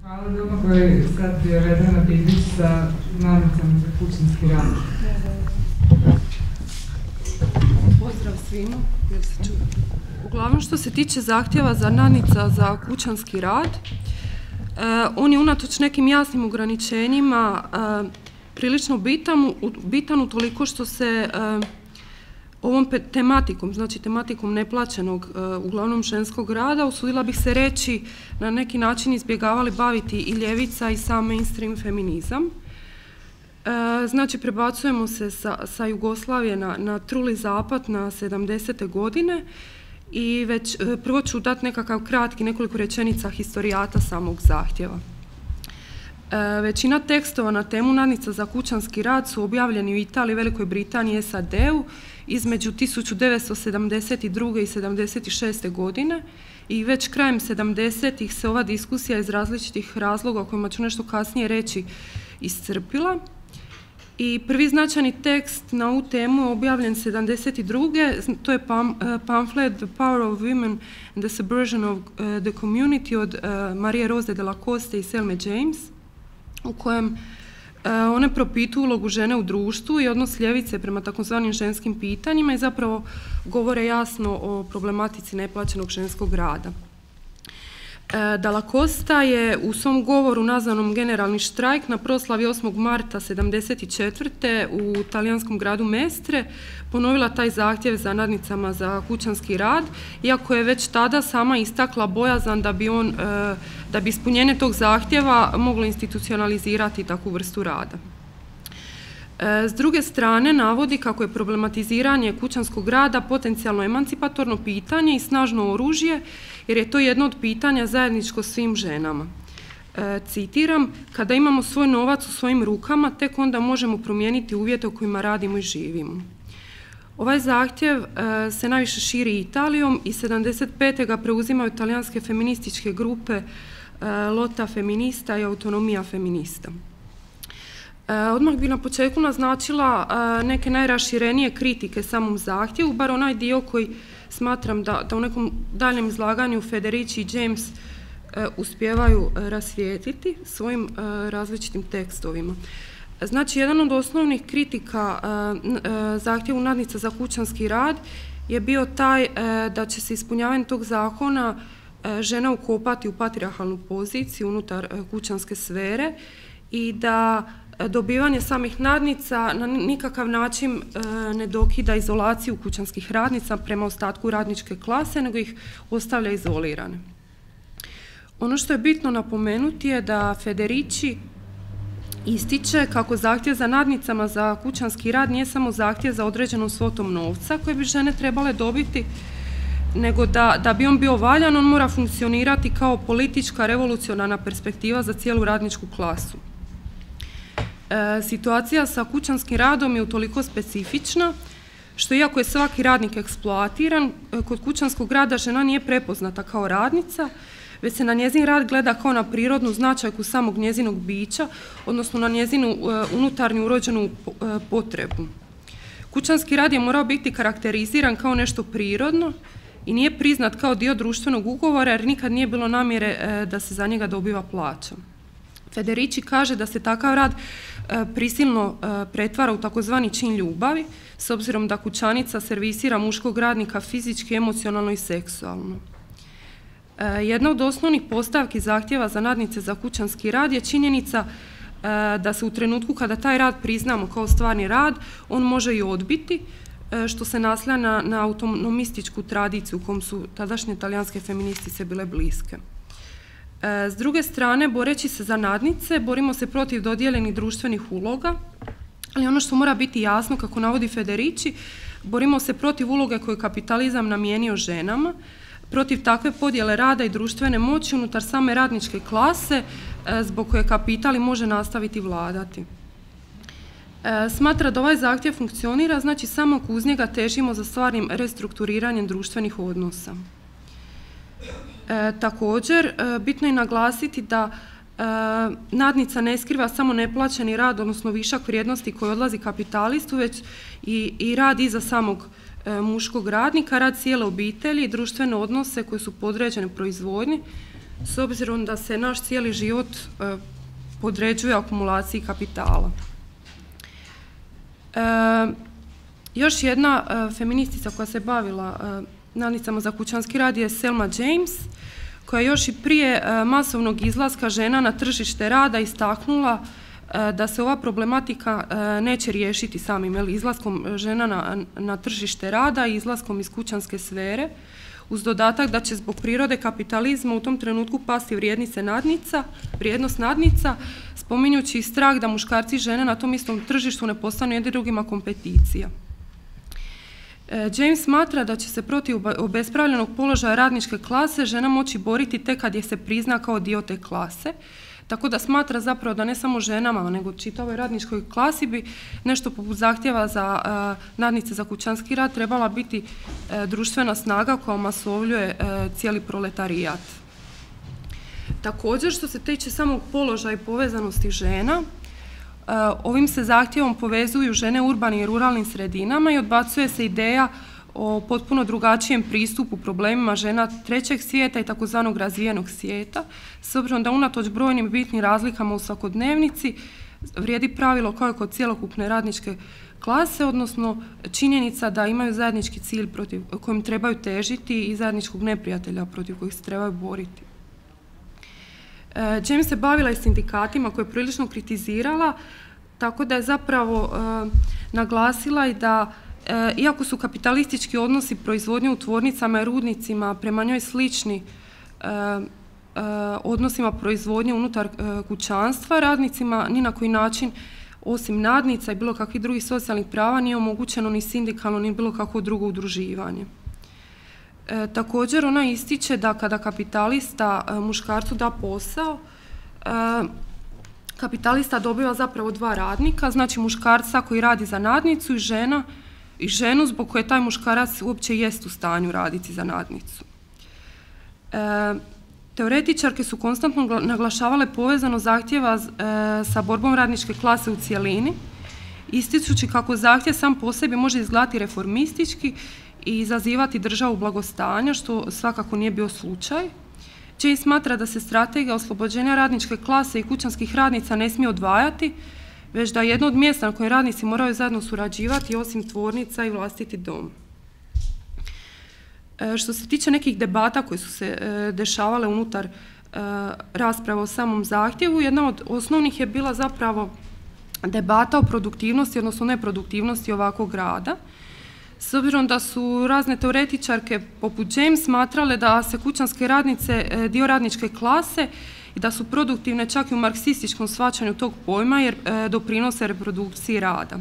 Hvala doma koji sad je vedena Bibić sa nadnicama za kućanski rad. Pozdrav svima, jel se čuje? Uglavnom što se tiče zahtjeva za nadnica za kućanski rad, on je unatoč nekim jasnim ograničenjima prilično bitan utoliko što se ovom tematikom, znači tematikom neplaćenog uglavnom ženskog rada, usudila bih se reći, na neki način izbjegavali baviti i ljevica i sam mainstream feminizam. Znači prebacujemo se sa Jugoslavije na truli zapad na 70. godine i već prvo ću dati nekakav kratki nekoliko rečenica historijata samog zahtjeva. Većina tekstova na temu nadnica za kućanski rad su objavljeni u Italiji, Velikoj Britaniji i SAD-u između 1972. i 1976. godine i već krajem 70-ih se ova diskusija iz različitih razloga, o kojima ću nešto kasnije reći, iscrpila. I prvi značajni tekst na ovu temu je objavljen 1972. To je pamflet The Power of Women and the Subversion of the Community od Marie Rose de la Coste i Selme James, u kojem one propituju ulogu žene u društvu i odnos ljevice prema takozvanim ženskim pitanjima i zapravo govore jasno o problematici neplaćenog ženskog rada. Dalla Costa je u svom govoru nazvanom Generalni štrajk na proslavi 8. marta 1974. u talijanskom gradu Mestre ponovila taj zahtjev za nadnicama za kućanski rad, iako je već tada sama istakla bojazan da bi ispunjenje tog zahtjeva moglo institucionalizirati takvu vrstu rada. S druge strane, navodi kako je problematiziranje kućanskog rada potencijalno emancipatorno pitanje i snažno oružje, jer je to jedno od pitanja zajedničko svim ženama. Citiram, kada imamo svoj novac u svojim rukama, tek onda možemo promijeniti uvjete u kojima radimo i živimo. Ovaj zahtjev se najviše širi Italijom i 75. ga preuzimaju talijanske feminističke grupe Lotta Feminista i Autonomija Feminista. Odmah bi na početku naznačila neke najraširenije kritike samom zahtjevu, bar onaj dio koji smatram da u nekom daljem izlaganju Federici i James uspijevaju rasvijetliti svojim različitim tekstovima. Znači, jedan od osnovnih kritika zahtjevu nadnica za kućanski rad je bio taj da će se ispunjavanjem tog zakona žena ukopati u patrijarhalnu poziciju unutar kućanske sfere i da dobivanje samih nadnica na nikakav način ne dokida izolaciju kućanskih radnica prema ostatku radničke klase, nego ih ostavlja izolirane. Ono što je bitno napomenuti je da Federici ističe kako zahtjev za nadnicama za kućanski rad nije samo zahtjev za određenom svotom novca koje bi žene trebale dobiti, nego da bi on bio valjan, on mora funkcionirati kao politička revolucionarna perspektiva za cijelu radničku klasu. Situacija sa kućanskim radom je utoliko specifična što iako je svaki radnik eksploatiran, kod kućanskog rada žena nije prepoznata kao radnica, već se na njezin rad gleda kao na prirodnu značajku samog njezinog bića, odnosno na njezinu unutarnju urođenu potrebu. Kućanski rad je morao biti karakteriziran kao nešto prirodno i nije priznat kao dio društvenog ugovora jer nikad nije bilo namjere da se za njega dobiva plaća. Federici kaže da se takav rad prisilno pretvara u takozvani čin ljubavi, s obzirom da kućanica servisira muškog radnika fizički, emocionalno i seksualno. Jedna od osnovnih postavki zahtjeva za nadnice za kućanski rad je činjenica da se u trenutku kada taj rad priznamo kao stvarni rad, on može i odbiti, što se naslanja na autonomističku tradiciju u kom su tadašnje talijanske feministice bile bliske. S druge strane, boreći se za nadnice, borimo se protiv dodijeljenih društvenih uloga, ali ono što mora biti jasno, kako navodi Federici, borimo se protiv uloge koju je kapitalizam namijenio ženama, protiv takve podjele rada i društvene moći unutar same radničke klase, zbog koje kapital može nastaviti vladati. Smatra da ovaj zahtjev funkcionira, znači samo ako uz njega težimo za stvarnim restrukturiranjem društvenih odnosa. Također, bitno je naglasiti da nadnica ne skriva samo neplaćeni rad, odnosno višak vrijednosti koji odlazi kapitalistu, već i rad iza samog muškog radnika, rad cijele obitelji i društvene odnose koje su podređene proizvodnji, s obzirom da se naš cijeli život podređuje akumulaciji kapitala. Još jedna feministica koja se bavila nadnicama za kućanski rad je Selma James, koja još i prije masovnog izlaska žena na tržište rada istaknula da se ova problematika neće riješiti samim izlaskom žena na tržište rada i izlaskom iz kućanske sfere, uz dodatak da će zbog prirode kapitalizma u tom trenutku pasti vrijednost nadnica, spominjući strah da muškarci i žene na tom istom tržištu ne postanu jedni drugima kompeticija. James smatra da će se protiv obespravljenog položaja radničke klase žena moći boriti tek kad je se prizna kao dio te klase, tako da smatra zapravo da ne samo ženama, nego čitavoj radničkoj klasi bi nešto poput zahtjeva za nadnice za kućanski rad trebala biti društvena snaga koja omasovljuje cijeli proletarijat. Također, što se tiče samog položaja i povezanosti žena, ovim se zahtjevom povezuju žene u urbanim i ruralnim sredinama i odbacuje se ideja o potpuno drugačijem pristupu problemima žena trećeg svijeta i takozvanog razvijenog svijeta, s obzirom da unatoč brojnim bitnim razlikama u svakodnevnici vrijedi pravilo kao i kod cjelokupne radničke klase, odnosno činjenica da imaju zajednički cilj protiv kojim trebaju težiti i zajedničkog neprijatelja protiv kojih se trebaju boriti. James se bavila i sindikatima koje je prilično kritizirala, tako da je zapravo naglasila i da iako su kapitalistički odnosi proizvodnje u tvornicama i rudnicima prema njoj slični odnosima proizvodnje unutar kućanstva, radnicima ni na koji način osim nadnica i bilo kakvih drugih socijalnih prava nije omogućeno ni sindikalno ni bilo kakvo drugo udruživanje. Također ona ističe da kada kapitalista muškarcu da posao, kapitalista dobiva zapravo dva radnika, znači muškarca koji radi za nadnicu i ženu zbog koje taj muškarac uopće jest u stanju raditi za nadnicu. Teoretičarke su konstantno naglašavale povezano zahtjeva sa borbom radničke klase u cjelini, ističući kako zahtjev sam po sebi može izgledati reformistički i izazivati državu blagostanja, što svakako nije bio slučaj. James smatra da se strategija oslobođenja radničke klase i kućanskih radnica ne smije odvajati, već da je jedno od mjesta na kojem radnici moraju zajedno surađivati osim tvornica i vlastiti dom. Što se tiče nekih debata koje su se dešavale unutar rasprave o samom zahtjevu, jedna od osnovnih je bila zapravo debata o produktivnosti, odnosno neproduktivnosti ovakvog rada. S obzirom da su razne teoretičarke poput James smatrale da se kućanske radnice dio radničke klase i da su produktivne čak i u marksističkom shvaćanju tog pojma jer doprinose reprodukciji rada.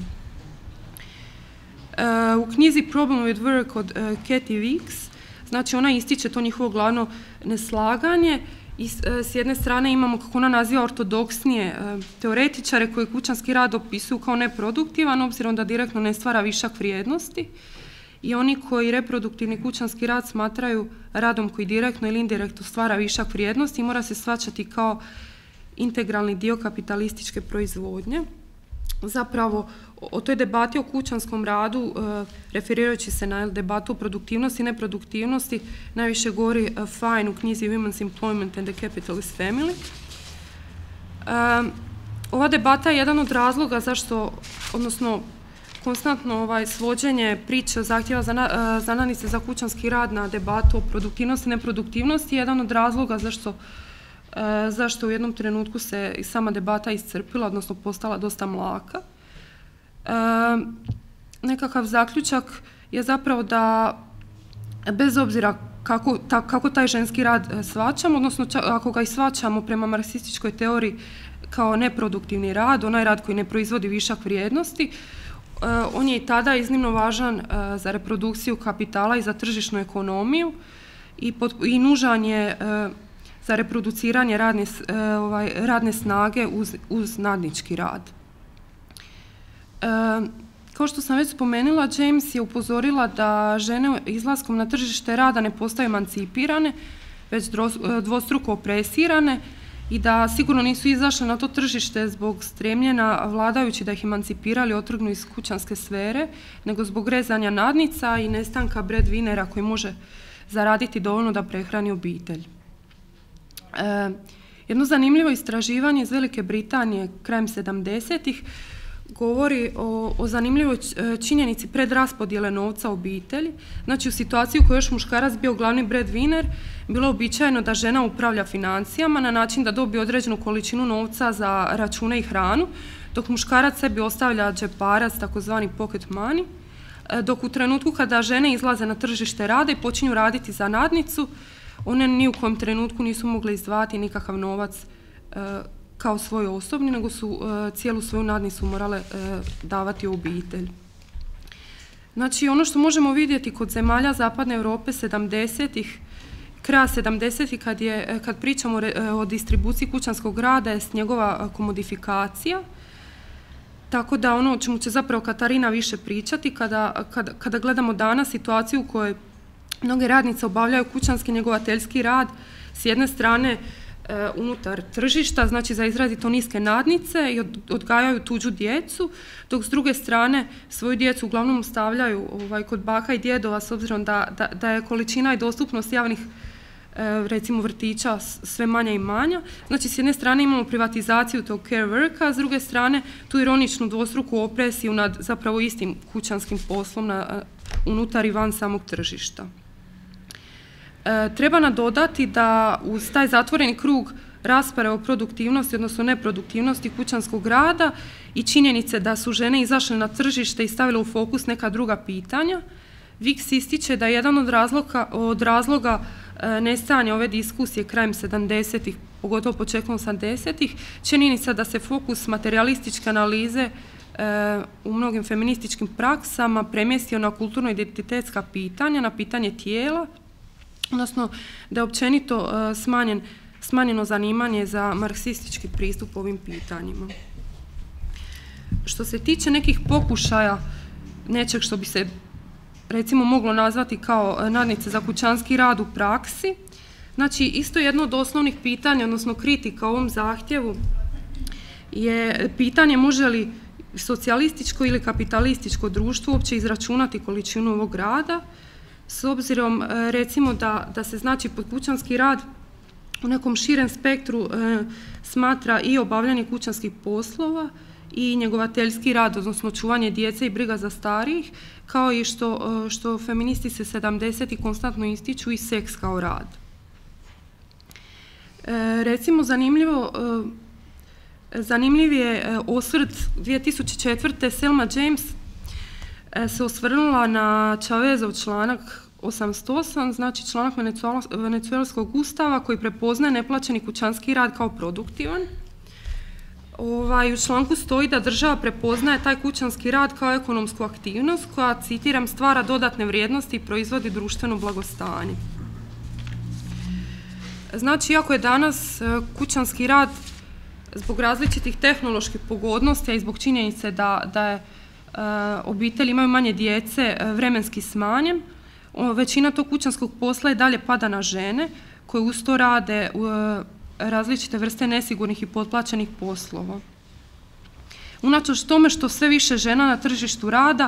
U knjizi Problem with Work od Katie Weeks, znači ona ističe to njihovo glavno neslaganje i s jedne strane imamo, kako ona naziva, ortodoksnije teoretičare koji kućanski rad opisuju kao neproduktivan, obzirom da direktno ne stvara višak vrijednosti, i oni koji reproduktivni kućanski rad smatraju radom koji direktno ili indirektno stvara višak vrijednosti i mora se shvaćati kao integralni dio kapitalističke proizvodnje. Zapravo, o toj debati o kućanskom radu, referirajući se na debatu o produktivnosti i neproduktivnosti, najviše govori Fine u knjizi Women's Employment and the Capitalist Family. Ova debata je jedan od razloga zašto, odnosno konstantno svođenje priče o zahtjeva za nadnice za kućanski rad na debatu o produktivnosti i neproduktivnosti je jedan od razloga zašto u jednom trenutku se i sama debata iscrpila, odnosno postala dosta mlaka. Nekakav zaključak je zapravo da bez obzira kako taj ženski rad shvaćamo, odnosno ako ga i shvaćamo prema marksističkoj teoriji kao neproduktivni rad, onaj rad koji ne proizvodi višak vrijednosti, on je i tada iznimno važan za reprodukciju kapitala i za tržišnu ekonomiju i nužan je za reproduciranje radne snage uz nadnički rad. Kao što sam već spomenula, James je upozorila da žene izlaskom na tržište rada ne postaju emancipirane, već dvostruko opresirane i da sigurno nisu izašle na to tržište zbog stremljenja vladajući da ih emancipirali i otrgnu iz kućanske sfere, nego zbog rezanja nadnica i nestanka breadwinnera koji može zaraditi dovoljno da prehrani obitelj. Jedno zanimljivo istraživanje iz Velike Britanije krajem 70-ih govori o zanimljivoj činjenici predraspodjele novca u obitelji. Znači u situaciji u kojoj još muškarac bio glavni breadwinner, bilo uobičajeno da žena upravlja financijama na način da dobije određenu količinu novca za račune i hranu, dok muškarac sebi ostavlja džeparac, takozvani pocket money, dok u trenutku kada žene izlaze na tržište rada i počinju raditi za nadnicu, one ni u kojem trenutku nisu mogle izdvajati nikakav novac kao svoj osobni, nego su cijelu svoju nadnicu morale davati u obitelj. Znači, ono što možemo vidjeti kod zemalja Zapadne Europe 70-ih, kraja 70-ih, kad pričamo o distribuciji kućanskog rada, je njegova komodifikacija. Tako da ono o čemu će zapravo Katarina više pričati, kada gledamo danas situaciju u kojoj mnoge radnice obavljaju kućanski njegovateljski rad, s jedne strane unutar tržišta, znači za izrazito niske nadnice i odgajaju tuđu djecu, dok s druge strane svoju djecu uglavnom ostavljaju kod baka i djedova, s obzirom da je količina i dostupnost javnih recimo vrtića sve manja i manja. Znači s jedne strane imamo privatizaciju tog care worka, a s druge strane tu ironičnu dvostruku opresiju nad zapravo istim kućanskim poslom unutar i van samog tržišta. Treba nadodati da uz taj zatvoreni krug rasprave o produktivnosti, odnosno neproduktivnosti kućanskog rada i činjenice da su žene izašle na tržište i stavile u fokus neka druga pitanja, Wicks ističe da je jedan od razloga nestajanja ove diskusije krajem 70-ih, pogotovo početkom 80-ih, činjenica da se fokus materijalističke analize u mnogim feminističkim praksama premjestio na kulturno-identitetska pitanja, na pitanje tijela, odnosno da je općenito smanjeno zanimanje za marksistički pristup ovim pitanjima. Što se tiče nekih pokušaja nečeg što bi se recimo moglo nazvati kao nadnice za kućanski rad u praksi, znači isto jedno od osnovnih pitanja, odnosno kritika ovom zahtjevu je pitanje može li socijalističko ili kapitalističko društvo uopće izračunati količinu ovog rada, s obzirom recimo da se znači pod kućanski rad u nekom širem spektru smatra i obavljanje kućanskih poslova i njegovateljski rad, odnosno čuvanje djece i briga za starijih, kao i što feministi se 70-ih konstantno ističu i seks kao rad. Recimo zanimljiv je osvrt 2004. Selma James se osvrnula na Chavezov članak 88, znači članak venecuelskog ustava koji prepoznaje neplaćeni kućanski rad kao produktivan. U članku stoji da država prepoznaje taj kućanski rad kao ekonomsku aktivnost koja, citiram, stvara dodatne vrijednosti i proizvodi društveno blagostanje. Znači, iako je danas kućanski rad zbog različitih tehnoloških pogodnosti, a i zbog činjenice da obitelji imaju manje djece vremenski smanjen, većina tog kućanskog posla i dalje pada na žene koje uz to rade različite vrste nesigurnih i potplaćenih poslova. Unatoč tome što sve više žena na tržištu rada,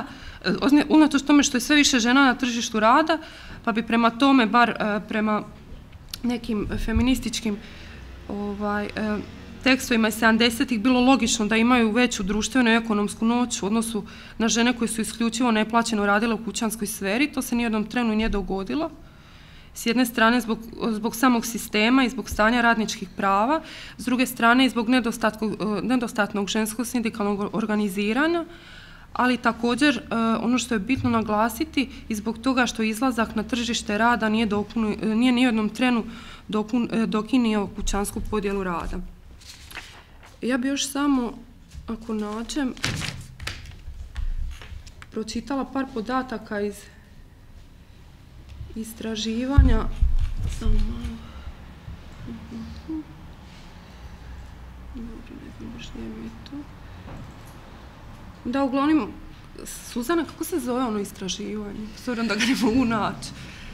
pa bi prema tome, bar prema nekim feminističkim tekstovima iz 70-ih bilo logično da imaju veću društvenu i ekonomsku moć u odnosu na žene koje su isključivo neplaćeno radile u kućanskoj sferi. To se ni u jednom trenu nije dogodilo. S jedne strane zbog samog sistema i zbog stanja radničkih prava, s druge strane i zbog nedostatnog ženskog sindikalnog organiziranja, ali također ono što je bitno naglasiti i zbog toga što izlazak na tržište rada nije ni u jednom trenu dokinio kućansku podjelu rada. Ja bi još samo, ako nađem, pročitala par podataka iz istraživanja. Samo malo. Dobro, ne znam baš gdje mi je to. Da, uglavnom, Suzana, kako se zove ono istraživanje? S obzirom da ga ne mogu naći.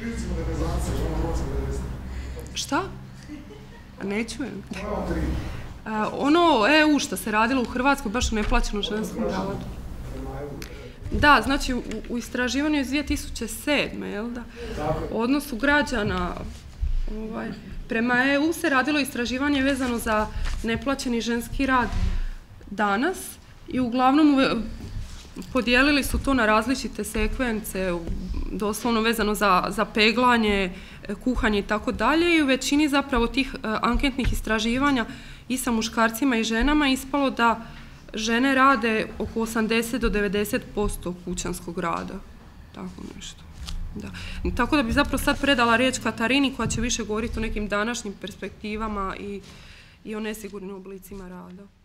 Šta? Ne čujem. Ono EU što se radilo u Hrvatskoj, baš u neplaćenom ženskom radu. Da, znači u istraživanju iz 2007. jel da? O odnosu građana Prema EU se radilo istraživanje vezano za neplaćeni ženski rad danas i uglavnom podijelili su to na različite sekvence, doslovno vezano za peglanje, kuhanje i tako dalje, i u većini zapravo tih anketnih istraživanja i sa muškarcima i ženama ispalo da žene rade oko 80 do 90% kućanskog rada. Tako nešto. Da. Tako da bi zapravo sad predala riječ Katarini koja će više govoriti o nekim današnjim perspektivama i o nesigurnim oblicima rada.